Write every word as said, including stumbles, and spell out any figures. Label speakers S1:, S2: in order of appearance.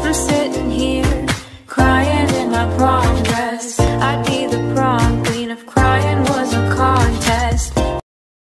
S1: I'm sitting here crying in my prom dress. I'd be the prom